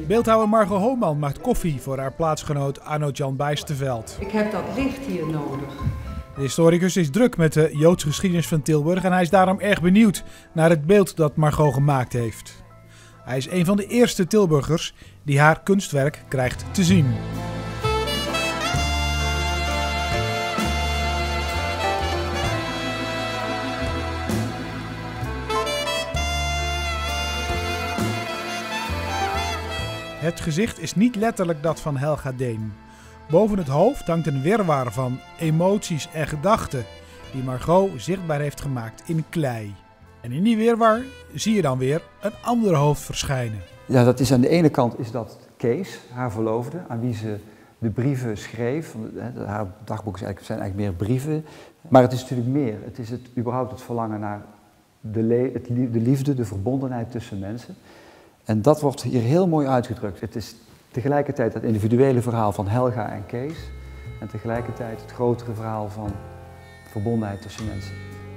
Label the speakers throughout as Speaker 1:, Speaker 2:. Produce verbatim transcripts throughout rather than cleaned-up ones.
Speaker 1: Beeldhouwer Margot Hooman maakt koffie voor haar plaatsgenoot Arnoud-Jan Bijsterveldt.
Speaker 2: Ik heb dat licht hier nodig.
Speaker 1: De historicus is druk met de Joodse geschiedenis van Tilburg en hij is daarom erg benieuwd naar het beeld dat Margot gemaakt heeft. Hij is een van de eerste Tilburgers die haar kunstwerk krijgt te zien. Het gezicht is niet letterlijk dat van Helga Deen. Boven het hoofd hangt een wirwar van emoties en gedachten die Margot zichtbaar heeft gemaakt in klei. En in die wirwar zie je dan weer een ander hoofd verschijnen.
Speaker 3: Ja, dat is aan de ene kant is dat Kees, haar verloofde, aan wie ze de brieven schreef. Haar dagboek zijn eigenlijk meer brieven. Maar het is natuurlijk meer. Het is het, überhaupt het verlangen naar de, le het, de liefde, de verbondenheid tussen mensen. En dat wordt hier heel mooi uitgedrukt. Het is tegelijkertijd het individuele verhaal van Helga en Kees. En tegelijkertijd het grotere verhaal van verbondenheid tussen mensen.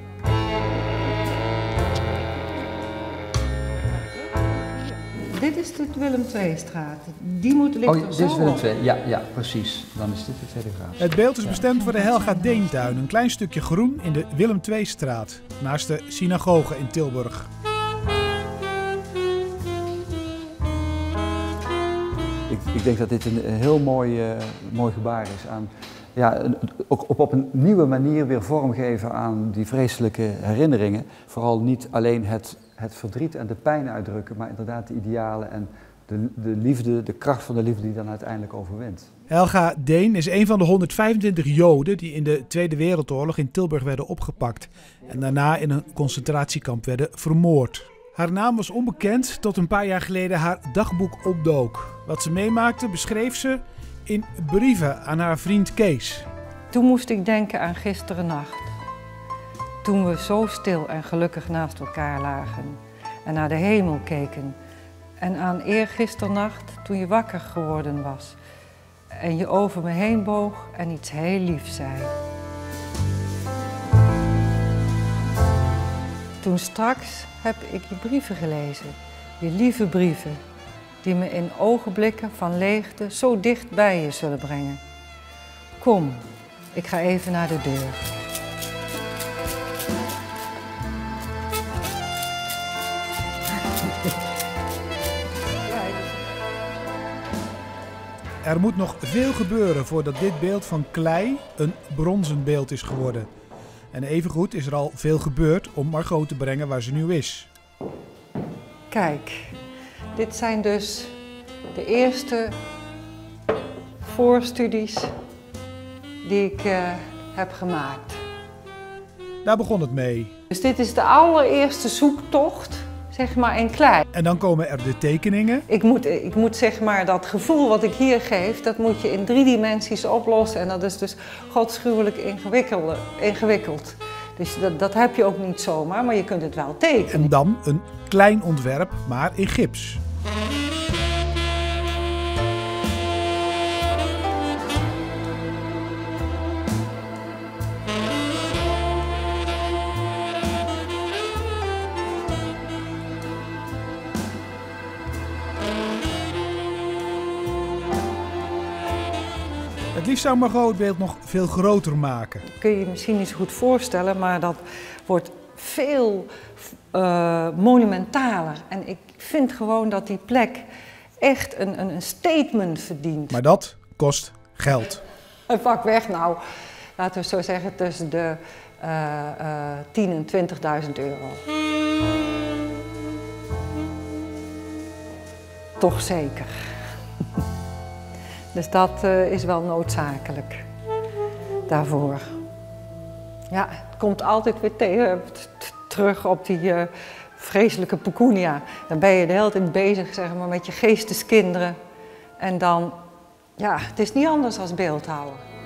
Speaker 2: Dit is de Willem twee-straat. Die moet ligt
Speaker 3: oh,
Speaker 2: er
Speaker 3: dit
Speaker 2: zo
Speaker 3: is Willem
Speaker 2: op.
Speaker 3: twee. Ja, ja, precies. Dan is dit de tweede graad.
Speaker 1: Het beeld is bestemd voor de Helga Deentuin, een klein stukje groen in de Willem twee-straat, naast de synagoge in Tilburg.
Speaker 3: Ik, ik denk dat dit een heel mooi, uh, mooi gebaar is aan, ja, een, ook op, op een nieuwe manier weer vormgeven aan die vreselijke herinneringen. Vooral niet alleen het, het verdriet en de pijn uitdrukken, maar inderdaad de idealen en de, de liefde, de kracht van de liefde die dan uiteindelijk overwint.
Speaker 1: Helga Deen is een van de honderdvijfentwintig Joden die in de Tweede Wereldoorlog in Tilburg werden opgepakt en daarna in een concentratiekamp werden vermoord. Haar naam was onbekend tot een paar jaar geleden haar dagboek opdook. Wat ze meemaakte beschreef ze in brieven aan haar vriend Kees.
Speaker 2: Toen moest ik denken aan gisterennacht. Toen we zo stil en gelukkig naast elkaar lagen en naar de hemel keken. En aan eergisternacht toen je wakker geworden was en je over me heen boog en iets heel liefs zei. Toen straks heb ik je brieven gelezen, je lieve brieven, die me in ogenblikken van leegte zo dicht bij je zullen brengen. Kom, ik ga even naar de deur.
Speaker 1: Er moet nog veel gebeuren voordat dit beeld van klei een bronzen beeld is geworden. En evengoed is er al veel gebeurd om Margot te brengen waar ze nu is.
Speaker 2: Kijk, dit zijn dus de eerste voorstudies die ik uh, heb gemaakt.
Speaker 1: Daar begon het mee.
Speaker 2: Dus dit is de allereerste zoektocht, zeg maar, in klei.
Speaker 1: En dan komen er de tekeningen.
Speaker 2: Ik moet, ik moet zeg maar dat gevoel wat ik hier geef, dat moet je in drie dimensies oplossen. En dat is dus godschuwelijk ingewikkeld. Dus dat, dat heb je ook niet zomaar, maar je kunt het wel tekenen.
Speaker 1: En dan een klein ontwerp, maar in gips. Het liefst zou Margot het beeld nog veel groter maken.
Speaker 2: Dat kun je je misschien niet zo goed voorstellen, maar dat wordt veel uh, monumentaler. En ik vind gewoon dat die plek echt een, een, een statement verdient.
Speaker 1: Maar dat kost geld.
Speaker 2: Een vak weg nou, laten we zo zeggen, tussen de uh, uh, tien en twintigduizend euro. Toch zeker. Dus dat uh, is wel noodzakelijk daarvoor. Ja, het komt altijd weer tegen, terug op die uh, vreselijke pecunia. Dan ben je de hele tijd bezig, zeg maar, met je geesteskinderen. En dan, ja, het is niet anders als beeldhouwer.